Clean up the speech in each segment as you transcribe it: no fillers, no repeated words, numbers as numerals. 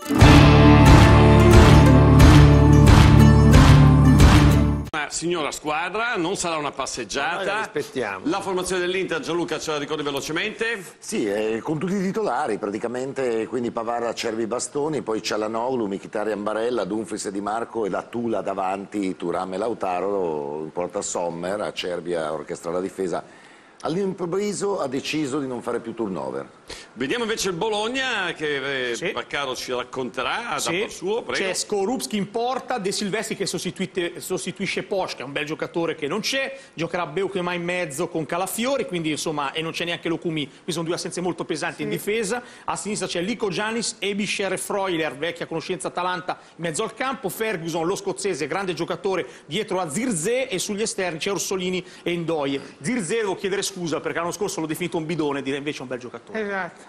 Signora squadra, non sarà una passeggiata. Aspettiamo. La formazione dell'Inter, Gianluca, ce la ricordi velocemente? Sì, con tutti i titolari praticamente, quindi Pavard, Acerbi, Bastoni, poi Cialanoglu, Mkhitaryan, Barella, Dumfries e Di Marco e la Tula davanti, Thuram e Lautaro, in porta Sommer, Acerbi a orchestrare la difesa. All'improvviso ha deciso di non fare più turnover. Vediamo invece il Bologna che Vaccaro ci racconterà da par suo. Prego. C'è Skorupski in porta, De Silvestri che sostituisce Posch, che è un bel giocatore che non c'è, giocherà Beukema in mezzo con Calafiori, quindi insomma, e non c'è neanche Lukumi, qui sono due assenze molto pesanti in difesa. A sinistra c'è Lico Giannis, Ebischer e Freuler, vecchia conoscenza Atalanta, in mezzo al campo, Ferguson, lo scozzese, grande giocatore dietro a Zirze, e sugli esterni c'è Orsolini e Ndoye. Zirze devo chiedere scusa perché l'anno scorso l'ho definito un bidone, direi invece un bel giocatore. Esatto.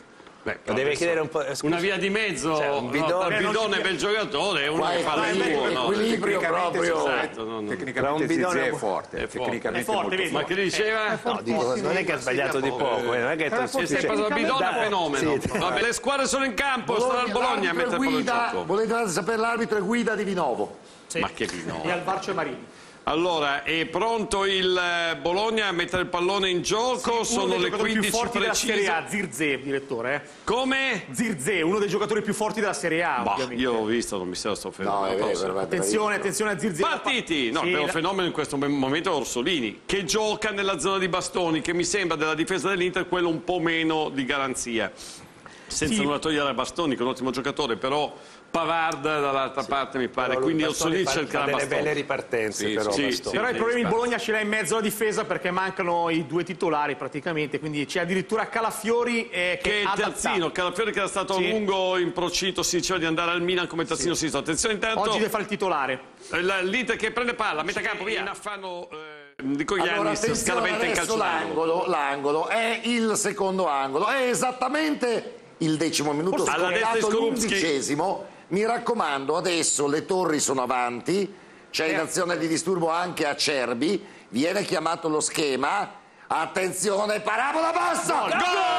Lo deve chiedere un po'. Una via di mezzo, cioè, un bidone, bidone bel giocatore, uno che fa il suo. Equilibrio proprio. Tecnicamente Zirze è forte. Tecnicamente molto forte. Ma che diceva? No, dico, non è che ha sbagliato di poco, non è che Sei passato da bidone a fenomeno. Vabbè, le squadre sono in campo, sarà il Bologna a mettere il pallone in gioco. Volete sapere l'arbitro e guida di Vinovo? Ma che Vinovo? E al Barcio e Marini. Allora, è pronto il Bologna a mettere il pallone in gioco, sono le 15 più forti della precise. Serie A, Zirze, direttore. Come? Zirze, uno dei giocatori più forti della Serie A, ovviamente. Io l'ho visto, non mi sto fermando. No, è vero, Attenzione a Zirze. Partiti! No, il vero fenomeno in questo momento è Orsolini, che gioca nella zona di Bastoni, che mi sembra della difesa dell'Inter quello un po' meno di garanzia. Senza nulla togliere a Bastoni, che è un ottimo giocatore, però Pavard dall'altra parte mi pare, quindi Orsolini cercherà delle Bastoni. belle ripartenze, però Però il problema il Bologna ce l'ha in mezzo alla difesa perché mancano i due titolari praticamente, quindi c'è addirittura Calafiori che è il terzino, Calafiori che era stato a lungo in procito, si diceva di andare al Milan come terzino sinistro. Attenzione intanto. Oggi deve fare il titolare. L'Inter che prende palla, metà campo, via. In affanno dico Allora, Giannis, scalamente in calcio l'angolo è il secondo angolo, è esattamente il 10° minuto, scontato l'11°. Mi raccomando, adesso le torri sono avanti, c'è in azione di disturbo anche Acerbi, viene chiamato lo schema, attenzione, parabola bassa! Gol!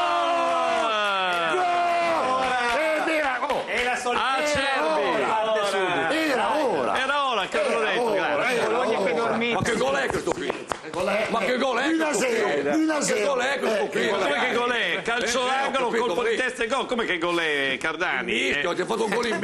E la solita Era ora che ve l'ho detto, grazie. Ma che gol è questo qui? Ma che gol è questo qui? Che gol è questo qui? Ma come che gol è? Calcio d'angolo, colpo di testa e gol. Come che gol è, Cardani? Ti ho fatto un gol in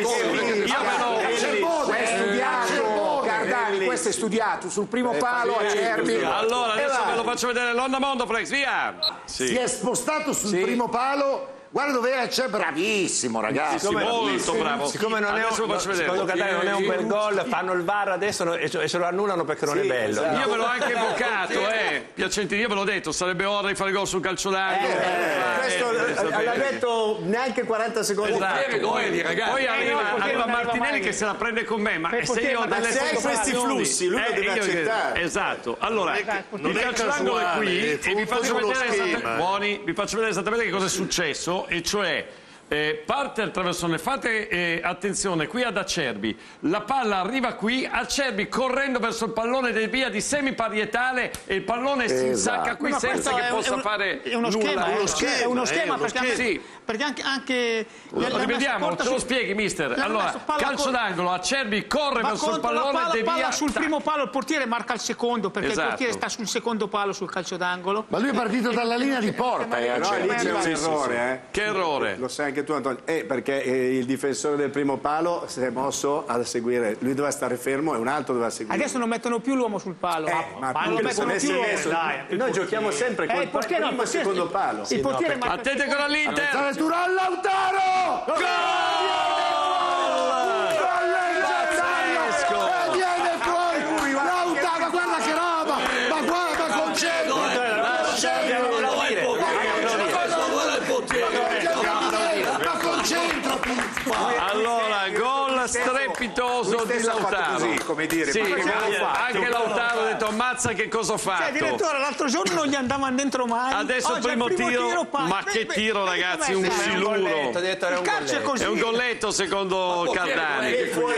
Cardani, questo è studiato sul primo palo Acerbi. Allora adesso ve lo faccio vedere l'onda Mondoflex, via! Si è spostato sul primo palo. Guarda dove c'è, bravissimo ragazzi. Molto bravo. Siccome non è secondo Catania non è un bel gol, fanno il VAR adesso e se lo annullano perché non è bello. Io ve l'ho anche invocato, Piacentini, io ve l'ho detto, sarebbe ora di fare gol sul calcio d'angolo. Questo l'ha detto neanche 40 secondi fa. Poi arriva Martinelli che se la prende con me, ma se io ho delle questi flussi, lui lo deve accettare. Esatto. Allora, il calcio d'angolo è qui e vi faccio vedere esattamente che cosa è successo. E cioè parte il traversone, fate attenzione qui ad Acerbi, la palla arriva qui, Acerbi correndo verso il pallone del via di semiparietale e il pallone si insacca qui senza che possa fare uno schema perché anche lo rivediamo, te lo spieghi mister. Allora, calcio d'angolo, Acerbi corre verso il pallone del via sul primo palo, il portiere marca il secondo perché il portiere sta sul secondo palo sul calcio d'angolo. Ma lui è partito dalla linea di porta lì c'è un errore, Che errore? Lo sai anche tu Antonio, perché il difensore del primo palo si è mosso a seguire, lui doveva stare fermo e un altro doveva seguire. Adesso non mettono più l'uomo sul palo. Ma non lo mettono più Noi giochiamo sempre con il primo e il secondo palo. Il portiere marca. Attente con l'Inter! Turan, Lautaro! Gol! Viene fuori! Lautaro, guarda che roba! Ma guarda, concentrati! Allora, gol strepitoso di Lautaro. Così, come dire, sì, anche Lautaro ha detto ammazza che cosa ho fatto. Direttore, l'altro giorno non gli andavano dentro mai. Adesso il primo tiro, ma che tiro ragazzi, un siluro. Il calcio è così. È un golletto secondo Cardani.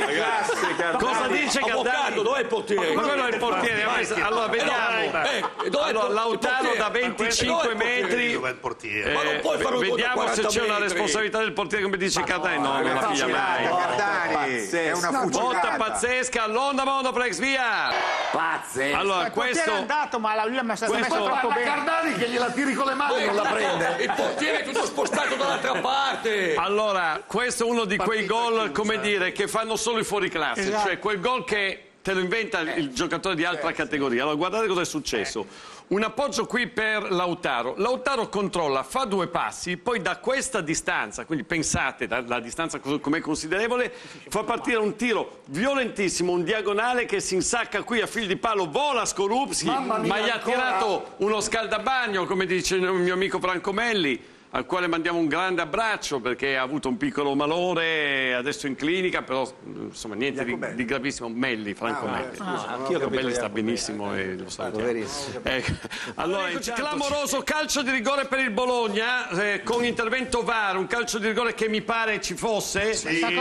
Cosa dice Cardani? Dov'è il portiere? Ma quello è il portiere. Allora vediamo. Allora, Lautaro da 25 metri. Dov'è il portiere? Ma non puoi fare un gol da Vediamo se 40 c'è una metri. responsabilità del portiere, come dice Cardani. No, non la piglia mai. È una Botta pazzesca, l'onda monoplex, via! Pazze. Allora, Il portiere è questo... andato, ma lui l'ha messa troppo bene. Cardani che gliela tiri con le mani non la prende. Il portiere è tutto spostato dall'altra parte. Allora, questo è uno di quei gol, come dire, che fanno solo i fuoriclasse, cioè quel gol che te lo inventa il giocatore di altra categoria. Allora, guardate cosa è successo. Un appoggio qui per Lautaro. Lautaro controlla, fa 2 passi, poi da questa distanza, quindi pensate, la distanza com'è considerevole, fa partire un tiro violentissimo, un diagonale che si insacca qui a fil di palo, vola Skorupski, ma gli ha tirato uno scaldabagno, come dice il mio amico Franco Melli, al quale mandiamo un grande abbraccio perché ha avuto un piccolo malore, adesso in clinica, però insomma niente di gravissimo. Melli, Franco Melli. Anch'io Melli sta benissimo e lo so. Allora, clamoroso calcio di rigore per il Bologna con intervento VAR, un calcio di rigore che mi pare ci fosse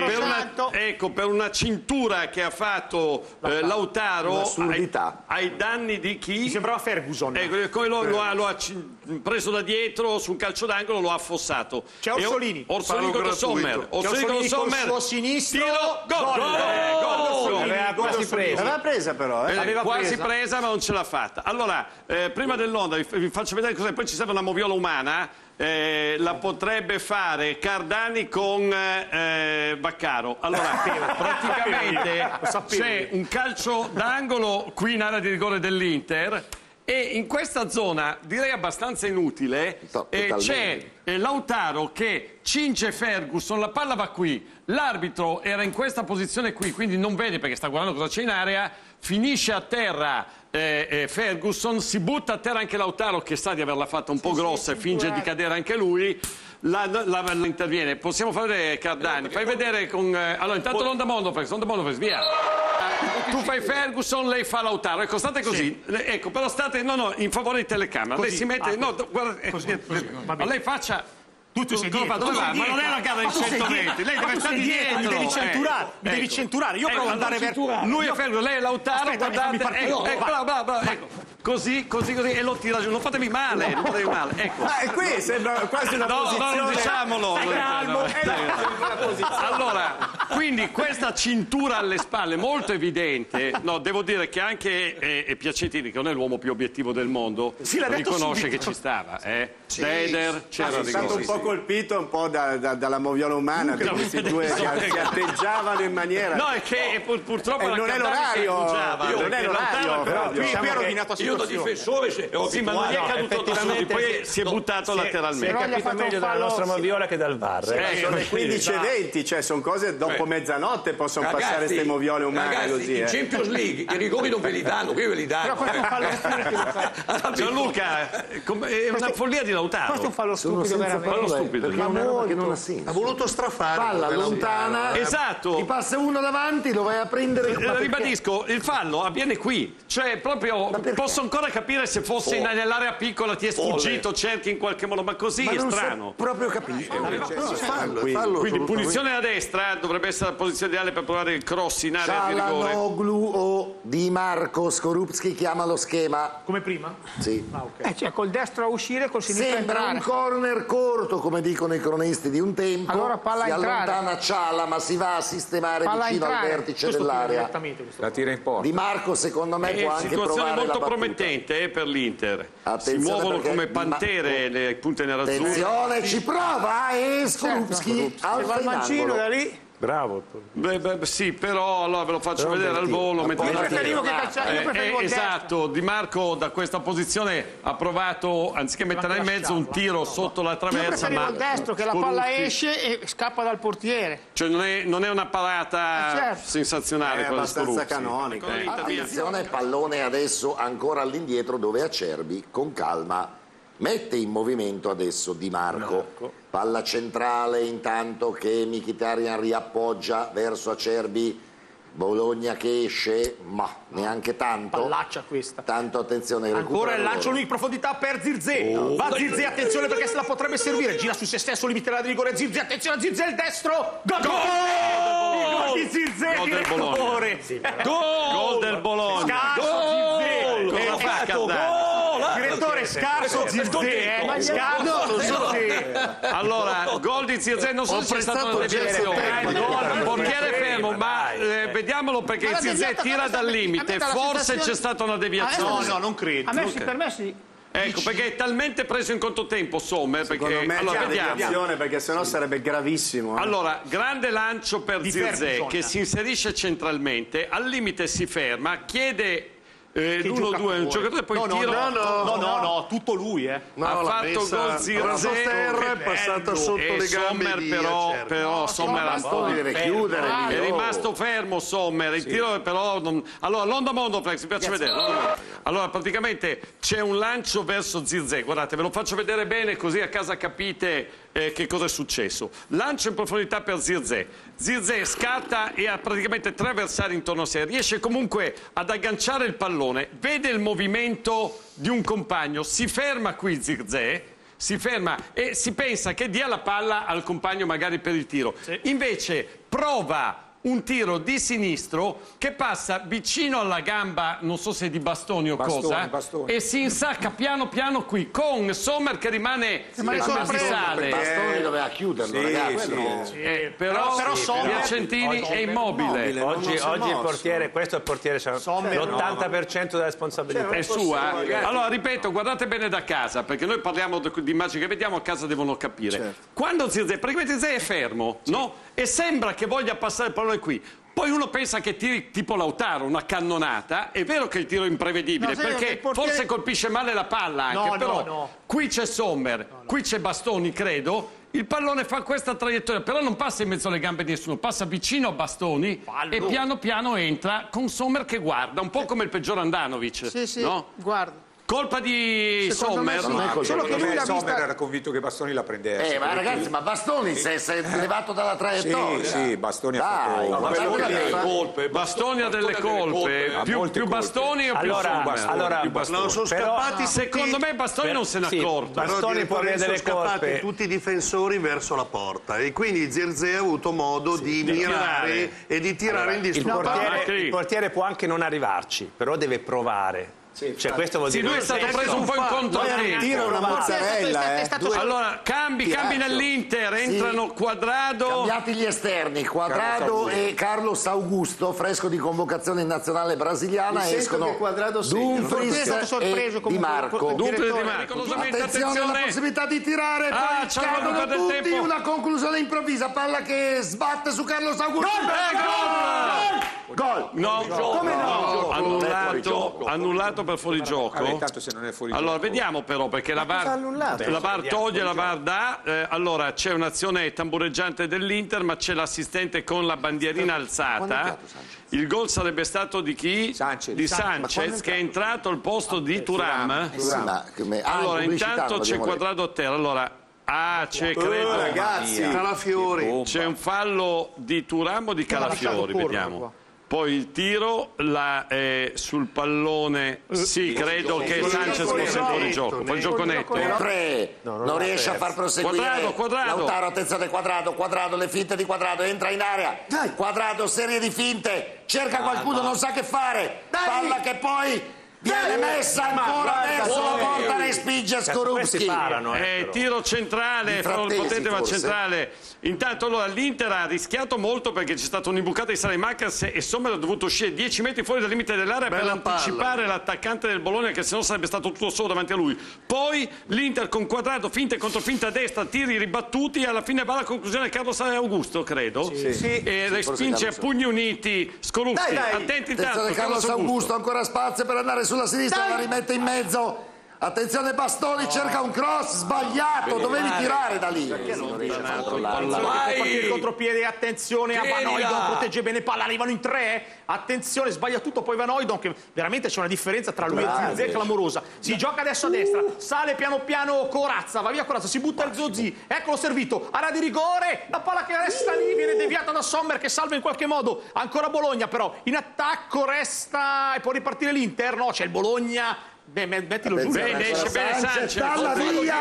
per una cintura che ha fatto Lautaro ai danni di chi? Mi sembrava Ferguson. Come lo ha preso da dietro su un calcio d'angolo, lo ha affossato. C'è Orsolini. Orsolini con Sommer. Orsolini con il suo sinistro. Gol! Aveva quasi presa. L'aveva presa però, Aveva quasi presa ma non ce l'ha fatta. Allora, prima dell'onda vi faccio vedere cos'è. Poi ci serve una moviola umana. La potrebbe fare Cardani con Vaccaro. Allora, praticamente c'è un calcio d'angolo qui in area di rigore dell'Inter. E in questa zona, direi abbastanza inutile, c'è Lautaro che cinge Ferguson, la palla va qui, l'arbitro era in questa posizione qui, quindi non vede perché sta guardando cosa c'è in area, finisce a terra Ferguson, si butta a terra anche Lautaro che sa di averla fatta un po' grossa e finge di cadere anche lui. La interviene. Possiamo fare Cardani? Fai vedere con... Allora, intanto l'onda monoplex, via. Tu fai Ferguson, lei fa Lautaro. Ecco, state così. Ecco, però state... No, in favore di telecamera. Lei si mette... No, guarda... Ma lei faccia... Tu sei dietro, dove va? Ma non è una gara di 120, lei deve stare dietro. Mi devi centurare, io provo ad andare verso... Lui è Ferguson, lei è Lautaro, guardate... Ecco. Così, e lo tira giù. Non fatemi male, ecco. E qui sembra quasi una posizione... No, diciamolo. Allora, quindi questa cintura alle spalle molto evidente, no, devo dire che anche Piacentini, che non è l'uomo più obiettivo del mondo, riconosce che ci stava. Deder c'era di stato un po' colpito un po' dalla moviola umana, di questi due che si atteggiavano in maniera... No, è che purtroppo non è l'orario, non è l'orario. Qui ha rovinato a io da difensore sì, ma non è caduto da solo, poi si è buttato lateralmente. Si è capito meglio dalla nostra moviola che dal VAR. Sono le 15:20, cioè sono cose dopo mezzanotte possono passare queste moviole umane così. In Champions League i rigori non ve li danno, qui ve li danno. Gianluca, è una follia di Lautaro. Questo è un fallo stupido, veramente. Fallo stupido. Perché è una roba che non ha senso. Ha voluto strafare. Palla lontana. Esatto. Ti passa uno davanti, lo vai a prendere. Ribadisco, il fallo avviene qui. Cioè, proprio posso ancora capire se fosse nell'area piccola, ti è sfuggito, cerchi in qualche modo, ma così è strano. Proprio capito. Fallo. Quindi punizione a destra dovrebbe essere la posizione ideale per provare il cross in area di rigore. Cialanoglu o Di Marco Skorupski chiama lo schema. Come prima? Sì. Cioè col destro a uscire, col sinistro a Sembra entrare. un corner corto, come dicono i cronisti di un tempo. Allora palla si a entrare. allontana Ciala, ma si va a sistemare Palla a vicino al entrare. vertice dell'area. La tira in porta. Di Marco secondo me può anche Situazione provare molto la battuta. promettente per l'Inter. Attenzione, Si muovono perché come pantere le punte nerazzurre. Attenzione, ci prova e Skorupski alza in angolo. Da lì. Bravo. Sì, però allora ve lo faccio vedere al volo. Io preferivo che calciare, io preferivo il esatto, Di Marco da questa posizione ha provato, anziché metterla in mezzo, un tiro sotto la Io traversa. preferivo il destro, che la palla esce e scappa dal portiere. Cioè non è una parata sensazionale È quella di abbastanza Skorupski. canonica. Attenzione, pallone adesso ancora all'indietro dove Acerbi con calma mette in movimento adesso Di Marco. Palla centrale intanto che Mkhitaryan riappoggia verso Acerbi. Bologna che esce, ma neanche tanto. Pallaccia questa. Tanto attenzione. Ancora il lancio lui in profondità per Zirkzee. Va Zirkzee, attenzione perché se la potrebbe servire. Gira su se stesso, limiterà di rigore. Zirkzee, attenzione a Zirkzee, il destro. Gol! Gol di Zirkzee, direttore. Gol del Bologna. Scarso Zirkzee. Cosa fa Caldara? Direttore, scarso Zirkzee. Scarso Zirkzee. Allora, gol di Zirkzee, non so se c'è stata una deviazione. Il portiere fermo, ma vediamolo perché Zirkzee tira dal limite. Forse c'è stata una deviazione. No, non credo. Per me sì. Ecco, perché è talmente preso in controtempo Sommer, perché allora vediamo. Perché sennò sarebbe gravissimo. Allora, grande lancio per Zirkzee bisogna. che si inserisce centralmente, al limite si ferma, chiede l'1-2 un giocatore, poi tiro. No, tutto lui, Ha fatto gol Zirkzee, è passata sotto le gambe Sommer di però Sommer deve chiudere. è rimasto fermo Sommer, il tiro però allora l'onda Mondoflex, mi piace vedere. Allora praticamente c'è un lancio verso Zirkzee, guardate, ve lo faccio vedere bene così a casa capite che cosa è successo. Lancio in profondità per Zirkzee. Zirkzee scatta e ha praticamente 3 avversari intorno a sé, riesce comunque ad agganciare il pallone, vede il movimento di un compagno, si ferma qui Zirkzee, si ferma e si pensa che dia la palla al compagno magari per il tiro. Invece prova un tiro di sinistro che passa vicino alla gamba, non so se di Bastoni o cosa, e si insacca piano piano qui con Sommer che rimane come si sale. Bastoni doveva chiuderlo, ragazzi. Però Piacentini è immobile. Oggi il portiere, questo è il portiere, l'80% della responsabilità È sua. Allora ripeto, guardate bene da casa, perché noi parliamo di immagini che vediamo, a casa devono capire. Quando Zirkzee, praticamente Zirkzee è fermo, no? E sembra che voglia passare il pallone qui. Poi uno pensa che tiri tipo Lautaro, una cannonata. È vero che il tiro è imprevedibile, perché forse colpisce male la palla anche, però qui c'è Sommer, qui c'è Bastoni, credo. Il pallone fa questa traiettoria, però non passa in mezzo alle gambe di nessuno, passa vicino a Bastoni e piano piano entra con Sommer che guarda, un po' come il peggior Andanovic. Sì, no? guarda. Colpa di Sommer? Solo che lui l'ha Sommer vista. era convinto che Bastoni la prendesse. Ma ragazzi, ma Bastoni si è levato dalla traiettoria. Sì, Bastoni ha colpe. Bastoni ha delle colpe. Più Bastoni o più Sommer? Allora, Non sono scappati secondo me Bastoni non se ne è accorto. Bastoni può avere delle scappati colpe. tutti i difensori verso la porta e quindi Zirkzee ha avuto modo di mirare e di tirare in disputato. Il portiere può anche non arrivarci, però deve provare. Cioè, questo vuol dire lui è stato preso un po' in controtempo. Tiro una mozzarella, Allora, cambi nell'Inter, entrano Quadrado. Cambiati gli esterni, Quadrado e Carlos Augusto, fresco di convocazione in nazionale brasiliana, escono Dumfries e Di Marco. Attenzione alla possibilità di tirare, poi cadono tutti, una conclusione improvvisa, palla che sbatte su Carlos Augusto. Gol! No, come no? Annullato per fuorigioco. Intanto se non è fuori Allora vediamo però, perché la VAR toglie, la VAR dà. Allora c'è un'azione tambureggiante dell'Inter, ma c'è l'assistente con la bandierina alzata. Il gol sarebbe stato di chi? Di Sanchez, che è entrato al posto di Thuram. Allora intanto c'è Quadrado a terra. Allora c'è credo Ragazzi, Calafiori. c'è un fallo di Thuram o di Calafiori, vediamo. Poi il tiro sul pallone, sì, credo che Sanchez fosse fuori gioco. Poi il gioco netto. Non riesce a far proseguire. Quadrado. Lautaro, attenzione, Quadrado, le finte di Quadrado, entra in area. Quadrado, serie di finte, cerca qualcuno, non sa che fare. Palla che poi viene messa ancora verso la porta, respinge Skorupski. Tiro centrale, potente ma centrale. Intanto allora l'Inter ha rischiato molto perché c'è stata un'imbucata di Saelemaekers e Sommer ha dovuto uscire 10 metri fuori dal limite dell'area per anticipare l'attaccante del Bologna, che sennò sarebbe stato tutto solo davanti a lui. Poi l'Inter con Quadrado, finta e controfinta a destra, tiri ribattuti, alla fine va alla conclusione Carlos Augusto, credo. E respinge a pugni uniti Skorupski. Attenti intanto, Carlos Augusto, ancora spazio per andare sulla sinistra, la rimette in mezzo Attenzione, Bastoni cerca un cross sbagliato, dovevi tirare da lì. Il contropiede, attenzione a Van Hooijdonk, protegge bene palla, arrivano in 3, attenzione, sbaglia tutto poi Van Hooijdonk, che veramente c'è una differenza tra lui e Zirze clamorosa. Si gioca adesso a destra, sale piano piano Corazza, va via Corazza, si butta il Zozzi, eccolo servito, area di rigore, la palla che resta lì viene deviata da Sommer che salva in qualche modo, ancora Bologna però, in attacco resta e può ripartire l'Inter, no, c'è il Bologna. Beh, mettilo giù. Bene, esce bene Sanchez. Palla via,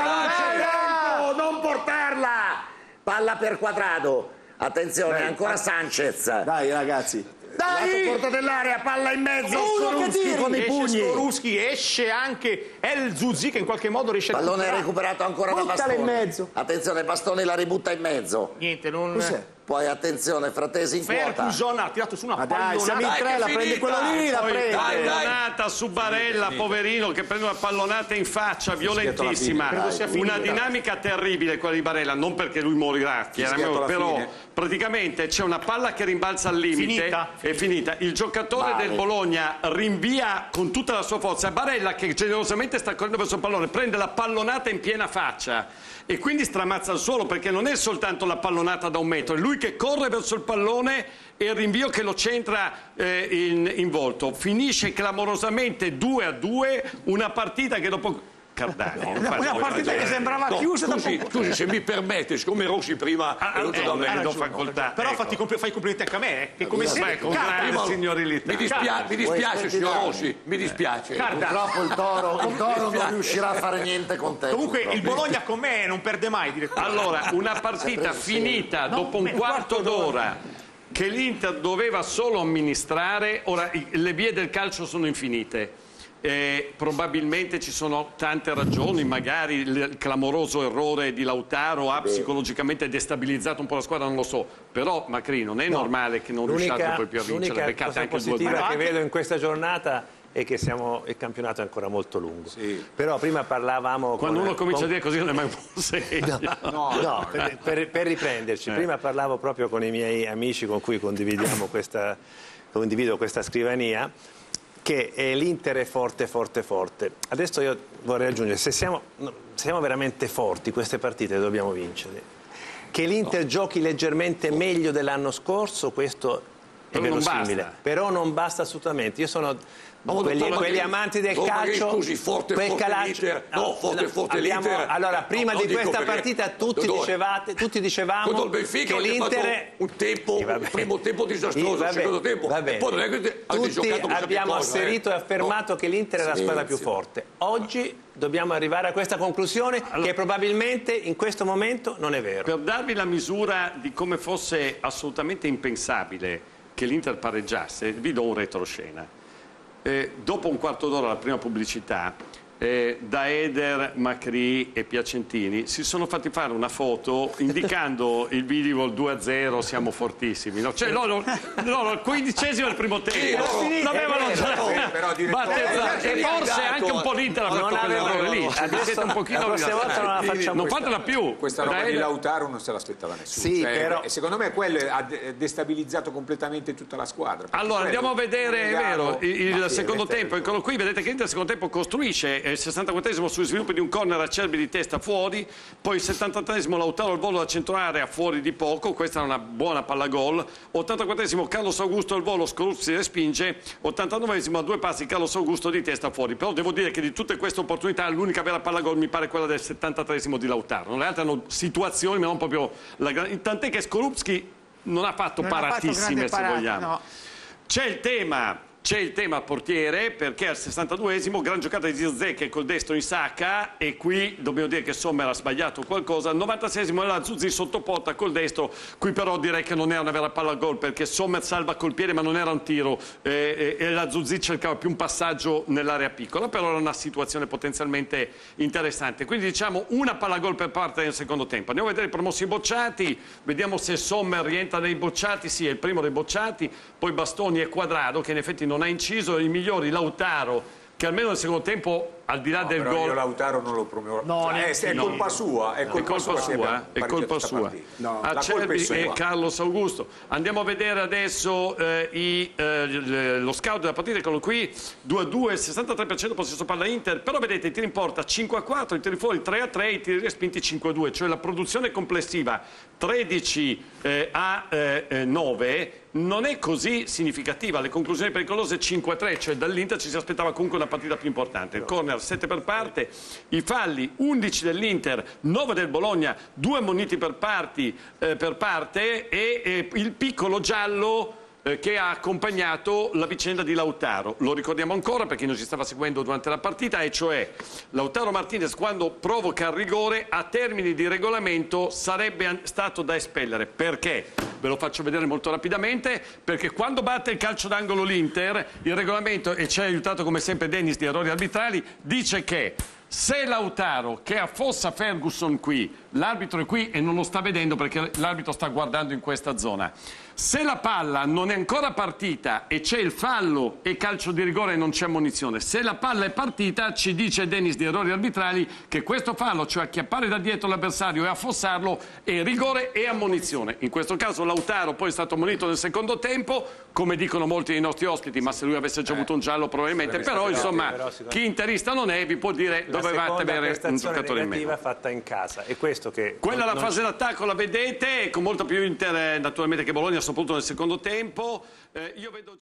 non portarla. Palla per Quadrado. Attenzione, ancora Sanchez. Dai ragazzi. Dai! Porta dell'area, palla in mezzo. Skorupski con i pugni. Skorupski, esce anche El Zuzzi che in qualche modo riesce a pallone recuperato ancora da Bastoni. in mezzo. Attenzione, Bastoni la ributta in mezzo. Niente, non... Cos'è? Poi attenzione, Fratesi in quota. Ferguson ha tirato su una Dai, siamo in pallonata. 3, la prende quello lì, la prende. Pallonata su Barella, poverino, che prende una pallonata in faccia, violentissima. Una dinamica terribile quella di Barella, non perché lui morirà, chiaramente, però praticamente c'è una palla che rimbalza al limite, è finita. Il giocatore del Bologna rinvia con tutta la sua forza. Barella, che generosamente sta correndo verso il pallone, prende la pallonata in piena faccia e quindi stramazza il suolo, perché non è soltanto la pallonata da 1 metro, è lui che corre verso il pallone e il rinvio che lo centra in volto. Finisce clamorosamente 2-2, una partita che dopo... Cardani, una partita che sembrava chiusa da poco. Scusi, se mi permette, siccome Rossi prima è venuto da me, do facoltà. Però fai i complimenti anche a me, che come sempre con grande signorilità. mi dispiace signor Rossi, mi dispiace. Purtroppo il Toro non riuscirà a fare niente con te. Comunque il Bologna con me non perde mai, direttore. Allora, una partita finita dopo un quarto d'ora che l'Inter doveva solo amministrare. Ora, le vie del calcio sono infinite. Probabilmente ci sono tante ragioni, magari il clamoroso errore di Lautaro ha psicologicamente destabilizzato un po' la squadra, non lo so, però Macri non è normale che non riusciate poi più a vincere. L'unica cosa positiva che vedo in questa giornata è che il campionato è ancora molto lungo. Però prima parlavamo... Quando uno comincia a dire così non è mai un buon segno. No, per riprenderci. Prima parlavo proprio con i miei amici con cui condivido questa scrivania, che l'Inter è forte, forte, forte. Adesso io vorrei aggiungere, se siamo veramente forti, queste partite dobbiamo vincere. Che l'Inter giochi leggermente meglio dell'anno scorso, questo è verosimile. Però non basta assolutamente. Io sono quelli amanti del calcio. Scusi, forte l'Inter. No, forte l'Inter. Allora, prima di questa partita tutti dicevamo che l'Inter il primo tempo disastroso, il secondo tempo. E poi non è che tutti abbiamo asserito e affermato che l'Inter è la squadra più forte. Oggi dobbiamo arrivare a questa conclusione, che probabilmente in questo momento non è vero. Per darvi la misura di come fosse assolutamente impensabile che l'Inter pareggiasse, vi do un retroscena. Dopo un quarto d'ora la prima pubblicità, Daeder, Macri e Piacentini si sono fatti fare una foto indicando il video 2-0, siamo fortissimi, no? Cioè loro al 15° del primo tempo l'avevano già battezzato, e forse anche un po' l'Inter ha fatto quell'errore lì. Siete un pochino non fatela più. Questa roba di Lautaro non se l'aspettava nessuno. Però... secondo me quello ha destabilizzato completamente tutta la squadra. Allora andiamo a vedere, è vero, il secondo tempo. Eccolo qui, vedete che l'Inter al secondo tempo costruisce. Il 64esimo sugli sviluppi di un corner, Acerbi di testa fuori, poi il 73esimo Lautaro al volo da centro area fuori di poco, questa è una buona palla gol. 84esimo Carlos Augusto al volo, Skorupski respinge. 89esimo a 2 passi Carlos Augusto di testa fuori. Però devo dire che di tutte queste opportunità l'unica vera palla gol mi pare quella del 73esimo di Lautaro. Le altre hanno situazioni ma non proprio tant'è che Skorupski non ha fatto paratissime, se vogliamo. No. C'è il tema portiere, perché al 62esimo gran giocata di Zirze che col destro insacca, e qui dobbiamo dire che Sommer ha sbagliato qualcosa. Al 96esimo è la Zuzzi sotto porta col destro, qui però direi che non è una vera palla gol, perché Sommer salva col piede ma non era un tiro, e la Zuzzi cercava più un passaggio nell'area piccola, però era una situazione potenzialmente interessante. Quindi diciamo una palla gol per parte nel secondo tempo. Andiamo a vedere i promossi bocciati, vediamo se Sommer rientra nei bocciati. Sì, è il primo dei bocciati, poi Bastoni e Quadrado che in effetti non ha inciso. I migliori Lautaro, che almeno nel secondo tempo al di là del però gol... io Lautaro non lo promuovo. No, è colpa sua. È colpa sua. È colpa sua. No, Acerbi e Carlos Augusto. Andiamo a vedere adesso lo scout della partita, eccolo qui, 2-2, 63% possesso palla Inter, però vedete i tiri in porta 5-4, i tiri fuori 3-3, i tiri respinti 5-2, cioè la produzione complessiva 13-9 non è così significativa. Le conclusioni pericolose 5-3, cioè dall'Inter ci si aspettava comunque una partita più importante. Il corner 7 per parte, i falli 11 dell'Inter, 9 del Bologna, 2 ammoniti per parte e il piccolo giallo che ha accompagnato la vicenda di Lautaro. Lo ricordiamo ancora per chi non ci stava seguendo durante la partita, e cioè Lautaro Martinez quando provoca il rigore a termini di regolamento sarebbe stato da espellere. Perché? Ve lo faccio vedere molto rapidamente, perché quando batte il calcio d'angolo l'Inter, il regolamento, e ci ha aiutato come sempre Dennis di errori arbitrali, dice che se Lautaro, che affossa Ferguson qui, l'arbitro è qui e non lo sta vedendo perché l'arbitro sta guardando in questa zona, se la palla non è ancora partita e c'è il fallo e calcio di rigore e non c'è ammonizione, se la palla è partita ci dice Dennis di errori arbitrali che questo fallo, cioè acchiappare da dietro l'avversario e affossarlo, è rigore e ammonizione. In questo caso Lautaro poi è stato ammonito nel secondo tempo, come dicono molti dei nostri ospiti, ma se lui avesse già avuto un giallo probabilmente, però insomma chi interista non è, vi può dire dovevate avere un giocatore in meno. Fatta in casa, è questo che quella è la fase d'attacco, la vedete, con molto più Inter naturalmente che Bologna, soprattutto nel secondo tempo. Io vedo